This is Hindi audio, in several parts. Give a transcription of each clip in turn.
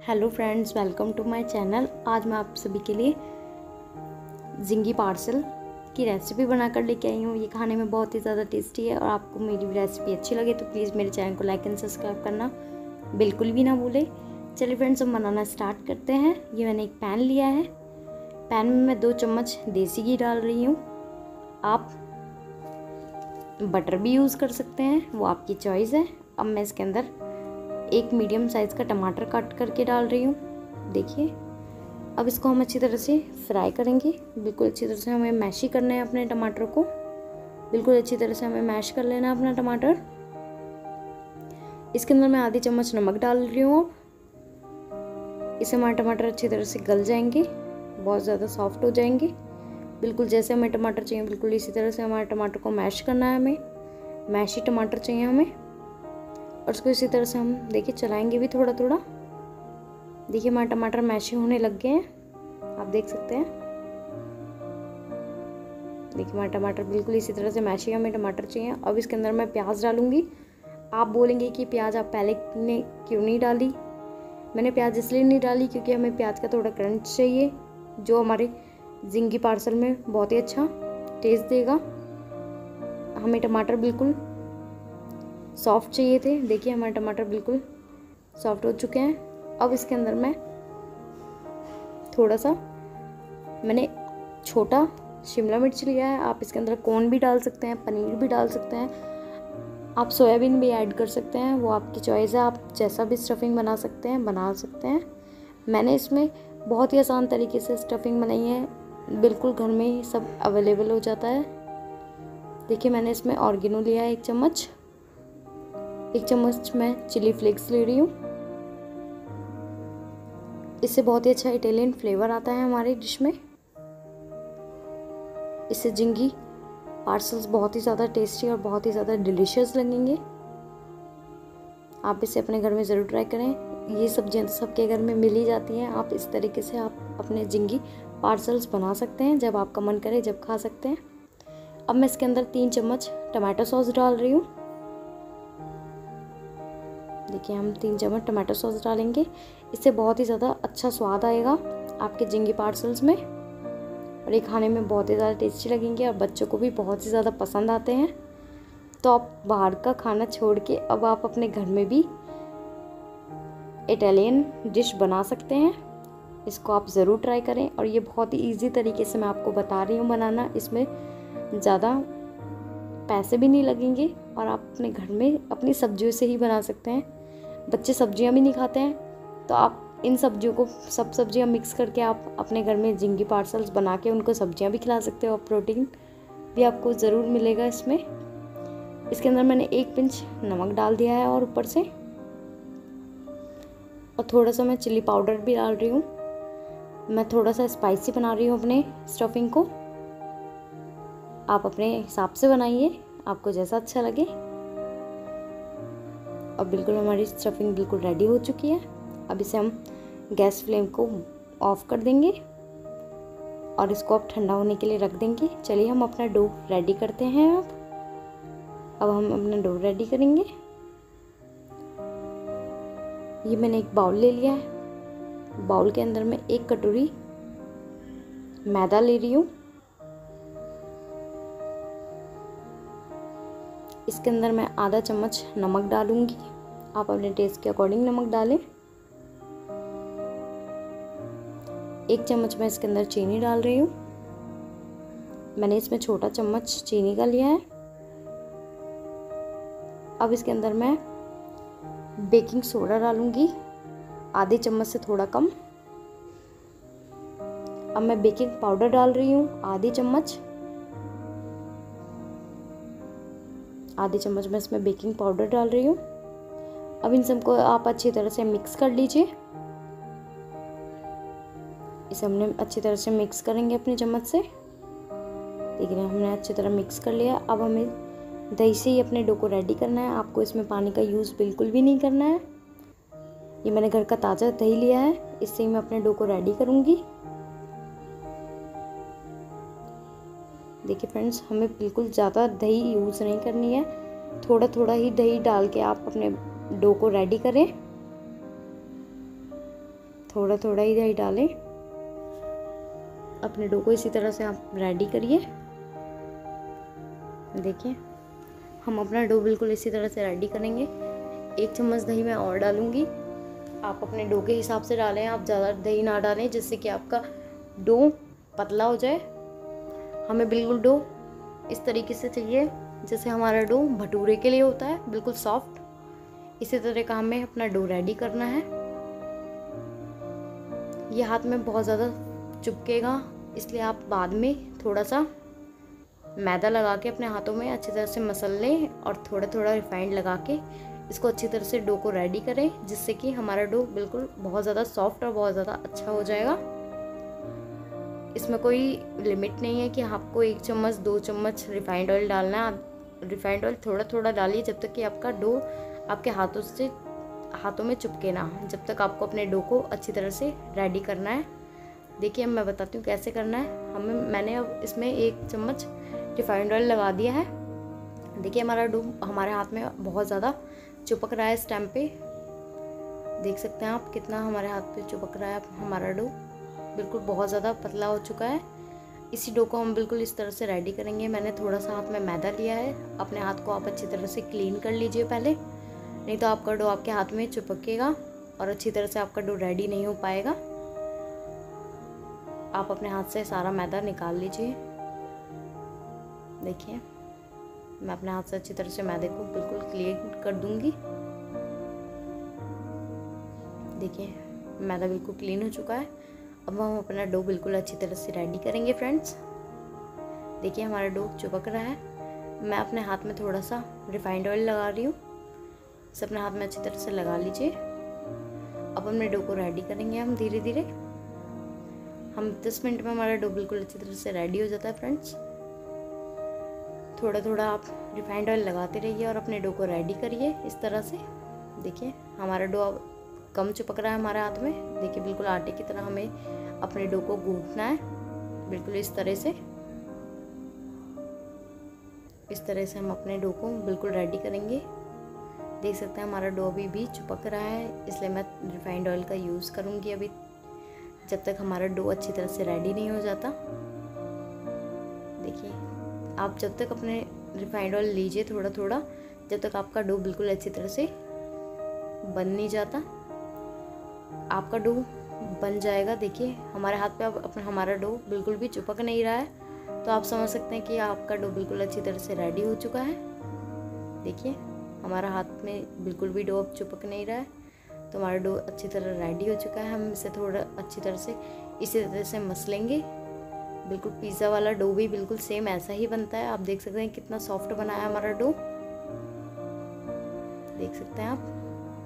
Hello friends, welcome to my channel. आज मैं आप सभी के लिए झिंगी पार्सल की रेसिपी बनाकर लेके आई हूँ। ये खाने में बहुत ही ज़्यादा टेस्टी है और आपको मेरी रेसिपी अच्छी लगे तो प्लीज़ मेरे चैनल को लाइक एंड सब्सक्राइब करना बिल्कुल भी ना भूलें। चलिए फ्रेंड्स, हम बनाना स्टार्ट करते हैं। ये मैंने एक पैन लिया है। पैन में मैं 2 चम्मच देसी घी डाल रही हूँ। आप बटर भी यूज़ कर सकते हैं, वो आपकी चॉइस है। अब मैं इसके अंदर एक मीडियम साइज़ का टमाटर काट करके डाल रही हूँ। देखिए, अब इसको हम अच्छी तरह से फ्राई करेंगे। बिल्कुल अच्छी तरह से हमें मैश ही करना है अपने टमाटर को। बिल्कुल अच्छी तरह से हमें मैश कर लेना है अपना टमाटर। इसके अंदर मैं आधी चम्मच नमक डाल रही हूँ। अब इससे हमारे टमाटर अच्छी तरह से गल जाएंगे, बहुत ज़्यादा सॉफ्ट हो जाएंगे। बिल्कुल जैसे हमें टमाटर चाहिए बिल्कुल इसी तरह से हमारे टमाटर को मैश करना है। हमें मैश ही टमाटर चाहिए हमें। और उसको इसी तरह से हम देखिए चलाएंगे भी थोड़ा थोड़ा। देखिए हमारे टमाटर मैश होने लग गए हैं, आप देख सकते हैं। देखिए हमारे टमाटर बिल्कुल इसी तरह से मैश ही हमें टमाटर चाहिए। अब इसके अंदर मैं प्याज डालूंगी। आप बोलेंगे कि प्याज आप पहले ने क्यों नहीं डाली। मैंने प्याज इसलिए नहीं डाली क्योंकि हमें प्याज का थोड़ा क्रंच चाहिए, जो हमारे झिंगी पार्सल में बहुत ही अच्छा टेस्ट देगा। हमें टमाटर बिल्कुल सॉफ्ट चाहिए थे। देखिए हमारे टमाटर बिल्कुल सॉफ्ट हो चुके हैं। अब इसके अंदर मैं थोड़ा सा मैंने छोटा शिमला मिर्च लिया है। आप इसके अंदर कॉर्न भी डाल सकते हैं, पनीर भी डाल सकते हैं, आप सोयाबीन भी ऐड कर सकते हैं, वो आपकी चॉइस है। आप जैसा भी स्टफिंग बना सकते हैं। मैंने इसमें बहुत ही आसान तरीके से स्टफिंग बनाई है, बिल्कुल घर में ही सब अवेलेबल हो जाता है। देखिए मैंने इसमें ऑर्गेनो लिया है 1 चम्मच। 1 चम्मच मैं चिली फ्लेक्स ले रही हूँ। इससे बहुत ही अच्छा इटालियन फ्लेवर आता है हमारी डिश में। इससे झिंगी पार्सल्स बहुत ही ज़्यादा टेस्टी और बहुत ही ज़्यादा डिलीशियस लगेंगे। आप इसे अपने घर में ज़रूर ट्राई करें। ये सब्जियाँ सबके घर में मिल ही जाती हैं। आप इस तरीके से आप अपने झिंगी पार्सल्स बना सकते हैं, जब आपका मन करे जब खा सकते हैं। अब मैं इसके अंदर 3 चम्मच टमाटो सॉस डाल रही हूँ। देखिए हम 3 चम्मच टमाटो सॉस डालेंगे। इससे बहुत ही ज़्यादा अच्छा स्वाद आएगा आपके झिंगी पार्सल्स में और ये खाने में बहुत ही ज़्यादा टेस्टी लगेंगे और बच्चों को भी बहुत ही ज़्यादा पसंद आते हैं। तो आप बाहर का खाना छोड़ के अब आप अपने घर में भी इटालियन डिश बना सकते हैं। इसको आप ज़रूर ट्राई करें और ये बहुत ही ईजी तरीके से मैं आपको बता रही हूँ बनाना। इसमें ज़्यादा पैसे भी नहीं लगेंगे और आप अपने घर में अपनी सब्जियों से ही बना सकते हैं। बच्चे सब्जियां भी नहीं खाते हैं, तो आप इन सब्जियों को सब सब्जियां मिक्स करके आप अपने घर में झिंगी पार्सल्स बना के उनको सब्जियां भी खिला सकते हो और प्रोटीन भी आपको ज़रूर मिलेगा इसमें। इसके अंदर मैंने 1 पिंच नमक डाल दिया है और ऊपर से, और थोड़ा सा मैं चिली पाउडर भी डाल रही हूँ। मैं थोड़ा सा स्पाइसी बना रही हूँ अपने स्टफिंग को। आप अपने हिसाब से बनाइए, आपको जैसा अच्छा लगे। अब बिल्कुल हमारी स्टफिंग बिल्कुल रेडी हो चुकी है। अब इसे हम गैस फ्लेम को ऑफ कर देंगे और इसको अब ठंडा होने के लिए रख देंगे। चलिए हम अपना डो रेडी करते हैं। अब हम अपना डो रेडी करेंगे। ये मैंने एक बाउल ले लिया है। बाउल के अंदर मैं 1 कटोरी मैदा ले रही हूँ। इसके अंदर मैं आधा चम्मच नमक डालूंगी। आप अपने टेस्ट के अकॉर्डिंग नमक डालें। 1 चम्मच मैं इसके अंदर चीनी डाल रही हूँ। मैंने इसमें छोटा चम्मच चीनी का लिया है। अब इसके अंदर मैं बेकिंग सोडा डालूंगी, आधे चम्मच से थोड़ा कम। अब मैं बेकिंग पाउडर डाल रही हूँ आधी चम्मच मैं इसमें बेकिंग पाउडर डाल रही हूँ। अब इन सबको आप अच्छी तरह से मिक्स कर लीजिए। इसे हमने अच्छी तरह से मिक्स करेंगे अपनी चम्मच से। देखिए हमने अच्छी तरह मिक्स कर लिया। अब हमें दही से ही अपने डो को रेडी करना है। आपको इसमें पानी का यूज़ बिल्कुल भी नहीं करना है। ये मैंने घर का ताज़ा दही लिया है, इससे ही मैं अपने डो को रेडी करूँगी। देखिए फ्रेंड्स, हमें बिल्कुल ज़्यादा दही यूज़ नहीं करनी है, थोड़ा थोड़ा ही दही डाल के आप अपने डो को रेडी करें। थोड़ा थोड़ा ही दही डालें। अपने डो को इसी तरह से आप रेडी करिए। देखिए हम अपना डो बिल्कुल इसी तरह से रेडी करेंगे। 1 चम्मच दही मैं और डालूँगी। आप अपने डो के हिसाब से डालें, आप ज़्यादा दही ना डालें जिससे कि आपका डो पतला हो जाए। हमें बिल्कुल डो इस तरीके से चाहिए जैसे हमारा डो भटूरे के लिए होता है, बिल्कुल सॉफ्ट। इसी तरह का हमें अपना डो रेडी करना है। ये हाथ में बहुत ज़्यादा चिपकेगा, इसलिए आप बाद में थोड़ा सा मैदा लगा के अपने हाथों में अच्छी तरह से मसल लें और थोड़ा थोड़ा रिफाइंड लगा के इसको अच्छी तरह से डो को रेडी करें, जिससे कि हमारा डो बिल्कुल बहुत ज़्यादा सॉफ्ट और बहुत ज़्यादा अच्छा हो जाएगा। इसमें कोई लिमिट नहीं है कि आपको 1 चम्मच 2 चम्मच रिफाइंड ऑयल डालना है। आप रिफाइंड ऑयल थोड़ा थोड़ा डालिए जब तक कि आपका डो आपके हाथों में चिपके ना, जब तक आपको अपने डो को अच्छी तरह से रेडी करना है। देखिए अब मैं बताती हूँ कैसे करना है। मैंने अब इसमें 1 चम्मच रिफाइंड ऑयल लगा दिया है। देखिए हमारा डो हमारे हाथ में बहुत ज़्यादा चिपक रहा है। इस टाइम पे देख सकते हैं आप कितना हमारे हाथ पे चिपक रहा है। हमारा डो बिल्कुल बहुत ज़्यादा पतला हो चुका है। इसी डो को हम बिल्कुल इस तरह से रेडी करेंगे। मैंने थोड़ा सा हाथ में मैदा लिया है। अपने हाथ को आप अच्छी तरह से क्लीन कर लीजिए पहले, नहीं तो आपका डो आपके हाथ में चिपकेगा और अच्छी तरह से आपका डो रेडी नहीं हो पाएगा। आप अपने हाथ से सारा मैदा निकाल लीजिए। देखिए मैं अपने हाथ से अच्छी तरह से मैदे को बिल्कुल क्लीन कर दूंगी। देखिए मैदा बिल्कुल क्लीन हो चुका है। अब हम अपना डो बिल्कुल अच्छी तरह से रेडी करेंगे फ्रेंड्स। देखिए हमारा डो चिपक रहा है। मैं अपने हाथ में थोड़ा सा रिफाइंड ऑयल लगा रही हूँ। इसे अपने हाथ में अच्छी तरह से लगा लीजिए। अब अपने डो को रेडी करेंगे हम धीरे धीरे। हम 10 मिनट में हमारा डो बिल्कुल अच्छी तरह से रेडी हो जाता है फ्रेंड्स। थोड़ा थोड़ा आप रिफाइंड ऑयल लगाते रहिए और अपने डो को रेडी करिए इस तरह से। देखिए हमारा डो अब कम चिपक रहा है हमारे हाथ में। देखिए बिल्कुल आटे की तरह हमें अपने डो को गूंथना है, बिल्कुल इस तरह से। इस तरह से हम अपने डो को बिल्कुल रेडी करेंगे। देख सकते हैं हमारा डो अभी भी चिपक रहा है, इसलिए मैं रिफाइंड ऑयल का यूज़ करूँगी अभी, जब तक हमारा डो अच्छी तरह से रेडी नहीं हो जाता। देखिए आप जब तक अपने रिफाइंड ऑयल लीजिए थोड़ा थोड़ा, जब तक आपका डो बिल्कुल अच्छी तरह से बन नहीं जाता। आपका डो बन जाएगा। देखिए हमारे हाथ पे अब हमारा डो बिल्कुल भी चिपक नहीं रहा है, तो आप समझ सकते हैं कि आपका डो बिल्कुल अच्छी तरह से रेडी हो चुका है। देखिए हमारा हाथ में बिल्कुल भी डो अब चिपक नहीं रहा है, तो हमारा डो अच्छी तरह रेडी हो चुका है। हम इसे थोड़ा अच्छी तरह से इसी तरह से मसलेंगे। बिल्कुल पिज़्ज़ा वाला डो भी बिल्कुल सेम ऐसा ही बनता है। आप देख सकते हैं कितना सॉफ्ट बना है हमारा डो। देख सकते हैं आप,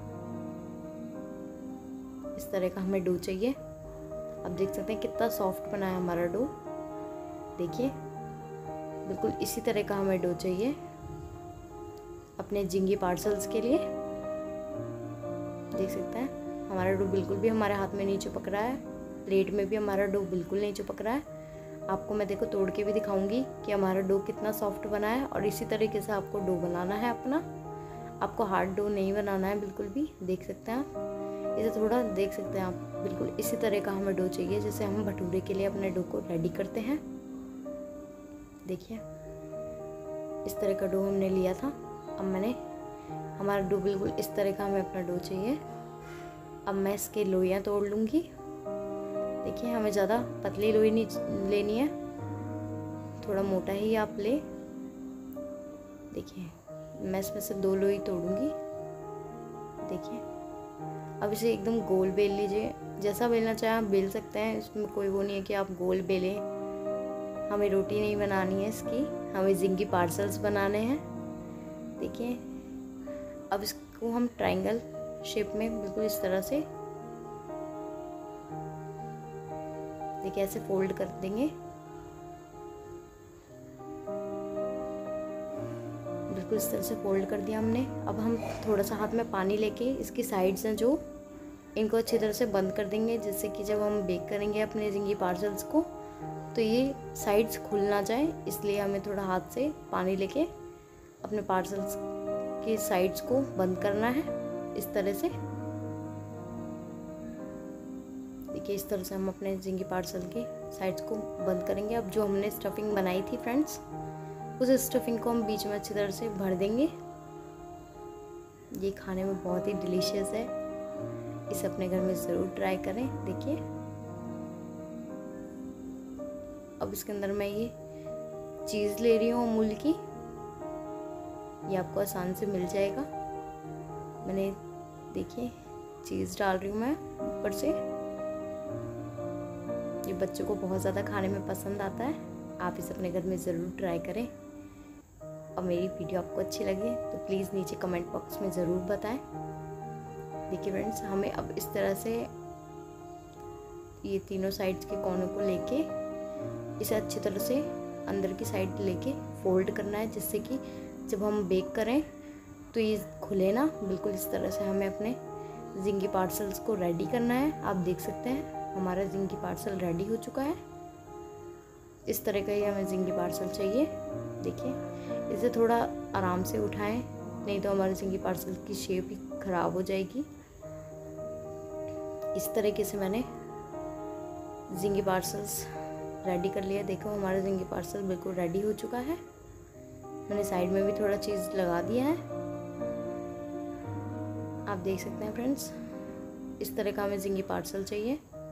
इस तरह का हमें डो चाहिए। आप देख सकते हैं कितना सॉफ्ट बना है हमारा डो। देखिए बिल्कुल इसी तरह का हमें डो चाहिए अपने झिंगी पार्सल्स के लिए। देख सकते हैं हमारा डो बिल्कुल भी हमारे हाथ में नहीं चिपक रहा है, प्लेट में भी हमारा डो बिल्कुल नहीं चिपक रहा है। आपको मैं देखो तोड़ के भी दिखाऊंगी कि हमारा डो कितना सॉफ्ट बना है। और इसी तरीके से आपको डो बनाना है अपना, आपको हार्ड डो नहीं बनाना है बिल्कुल भी। देख सकते हैं आप, इसे थोड़ा देख सकते हैं आप, बिल्कुल इसी तरह का हमें डो चाहिए जैसे हम भटूरे के लिए अपने डो को रेडी करते हैं। देखिए इस तरह का डो हमने लिया था। अब हमारा डो बिल्कुल इस तरह का हमें अपना डो चाहिए। अब मैं इसके लोइयाँ तोड़ लूँगी। देखिए हमें ज़्यादा पतली लोई नहीं लेनी है, थोड़ा मोटा ही आप ले। देखिए मैं इसमें से 2 लोई तोड़ूंगी। देखिए अब इसे एकदम गोल बेल लीजिए। जैसा बेलना चाहे आप बेल सकते हैं, इसमें कोई वो नहीं है कि आप गोल बेलें। हमें रोटी नहीं बनानी है इसकी, हमें झिंगी पार्सल्स बनाने हैं। देखिए अब इसको हम ट्रायंगल शेप में बिल्कुल इस तरह से देखिए ऐसे फोल्ड कर देंगे। बिल्कुल इस तरह से फोल्ड कर दिया हमने। अब हम थोड़ा सा हाथ में पानी लेके इसकी साइड्स हैं जो, इनको अच्छी तरह से बंद कर देंगे, जिससे कि जब हम बेक करेंगे अपने झिंगी पार्सल्स को तो ये साइड्स खुल ना जाए। इसलिए हमें थोड़ा हाथ से पानी लेके अपने पार्सल्स की साइड्स को बंद करना है इस तरह से। देखिए इस तरह से हम अपने जिंगी पार्सल के साइड्स को बंद करेंगे। अब जो हमने स्टफिंग बनाई थी फ्रेंड्स, उस स्टफिंग को हम बीच में अच्छी तरह से भर देंगे। ये खाने में बहुत ही डिलीशियस है, इसे अपने घर में ज़रूर ट्राई करें। देखिए अब इसके अंदर मैं ये चीज़ ले रही हूँ अमूल की, ये आपको आसान से मिल जाएगा। मैंने देखिए चीज़ डाल रही हूँ मैं ऊपर से। ये बच्चों को बहुत ज़्यादा खाने में पसंद आता है, आप इसे अपने घर में ज़रूर ट्राई करें। और मेरी वीडियो आपको अच्छी लगे तो प्लीज़ नीचे कमेंट बॉक्स में ज़रूर बताएं। देखिए फ्रेंड्स, हमें अब इस तरह से ये तीनों साइड्स के कोनों को लेके इसे अच्छी तरह से अंदर की साइड लेके फोल्ड करना है, जिससे कि जब हम बेक करें तो ये खुले ना। बिल्कुल इस तरह से हमें अपने जिंगी पार्सल्स को रेडी करना है। आप देख सकते हैं हमारा जिंगी पार्सल रेडी हो चुका है। इस तरह का ही हमें जिंगी पार्सल चाहिए। देखिए इसे थोड़ा आराम से उठाएं, नहीं तो हमारे जिंगी पार्सल की शेप ही ख़राब हो जाएगी। इस तरीके से मैंने जिंगी पार्सल्स रेडी कर लिया। देखो हमारा जिंगी पार्सल बिल्कुल रेडी हो चुका है। मैंने साइड में भी थोड़ा चीज़ लगा दिया है, आप देख सकते हैं फ्रेंड्स। इस तरह का हमें जिंगी पार्सल चाहिए।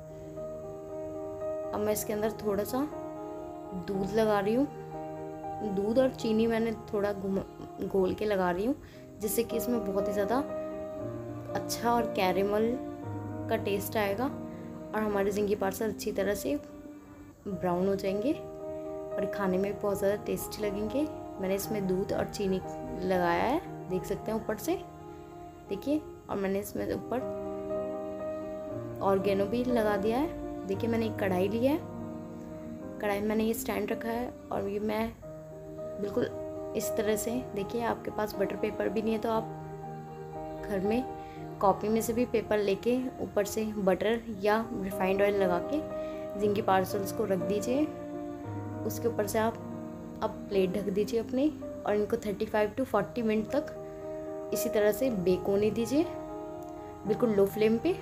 अब मैं इसके अंदर थोड़ा सा दूध लगा रही हूँ। दूध और चीनी मैंने थोड़ा घोल के लगा रही हूँ, जिससे कि इसमें बहुत ही ज़्यादा अच्छा और कैरेमल का टेस्ट आएगा और हमारे जिंगी पार्सल अच्छी तरह से ब्राउन हो जाएंगे और खाने में बहुत ज़्यादा टेस्टी लगेंगे। मैंने इसमें दूध और चीनी लगाया है, देख सकते हैं ऊपर से। देखिए, और मैंने इसमें ऊपर ऑर्गेनो भी लगा दिया है। देखिए मैंने एक कढ़ाई ली है, कढ़ाई में मैंने ये स्टैंड रखा है और ये मैं बिल्कुल इस तरह से, देखिए आपके पास बटर पेपर भी नहीं है तो आप घर में कॉपी में से भी पेपर लेके ऊपर से बटर या रिफाइंड ऑयल लगा के जिंगी पार्सल्स को रख दीजिए। उसके ऊपर से आप अब प्लेट ढक दीजिए अपनी और इनको 35 to 40 मिनट तक इसी तरह से बेक होने दीजिए, बिल्कुल लो फ्लेम पे।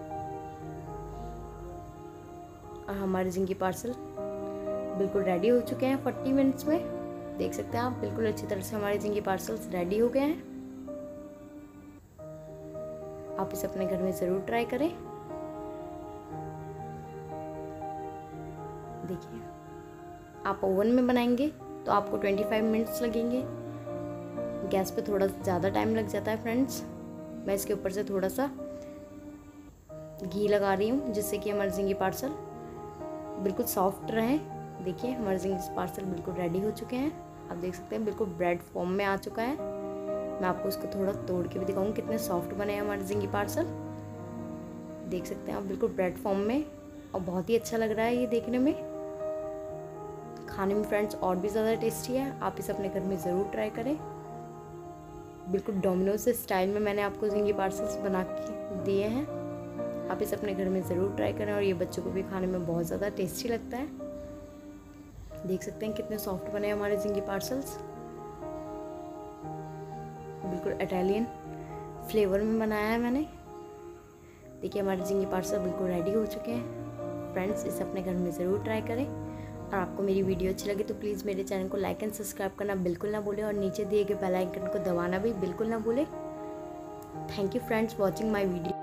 और हमारे जिंगी पार्सल बिल्कुल रेडी हो चुके हैं 40 मिनट्स में। देख सकते हैं आप, बिल्कुल अच्छी तरह से हमारे जिंगी पार्सल्स रेडी हो गए हैं। आप इसे अपने घर में ज़रूर ट्राई करें। देखिए, आप ओवन में बनाएंगे तो आपको 25 मिनट्स लगेंगे। गैस पे थोड़ा ज़्यादा टाइम लग जाता है फ्रेंड्स। मैं इसके ऊपर से थोड़ा सा घी लगा रही हूँ, जिससे कि हमारे जिंगी पार्सल बिल्कुल सॉफ्ट रहें। देखिए हमारे जिंगी पार्सल बिल्कुल रेडी हो चुके हैं। आप देख सकते हैं बिल्कुल ब्रेड फॉर्म में आ चुका है। मैं आपको इसको थोड़ा तोड़ के भी दिखाऊंगी कितने सॉफ्ट बने हैं हमारे जिंगी पार्सल। देख सकते हैं आप बिल्कुल ब्रेड फॉर्म में, और बहुत ही अच्छा लग रहा है ये देखने में। खाने में फ्रेंड्स और भी ज़्यादा टेस्टी है। आप इसे अपने घर में ज़रूर ट्राई करें। बिल्कुल डोमिनोज स्टाइल में मैंने आपको जिंगी पार्सल्स बना के दिए हैं। आप इसे अपने घर में ज़रूर ट्राई करें और ये बच्चों को भी खाने में बहुत ज़्यादा टेस्टी लगता है। देख सकते हैं कितने सॉफ्ट बने हमारे जिंगी पार्सल्स। बिल्कुल इटालियन फ्लेवर में बनाया है मैंने। देखिए हमारे जिंगी पार्सल बिल्कुल रेडी हो चुके हैं। फ्रेंड्स इसे अपने घर में ज़रूर ट्राई करें। और आपको मेरी वीडियो अच्छी लगी तो प्लीज़ मेरे चैनल को लाइक एंड सब्सक्राइब करना बिल्कुल ना भूलें और नीचे दिए गए बेल आइकन को दबाना भी बिल्कुल ना भूलें। Thank you friends watching my video.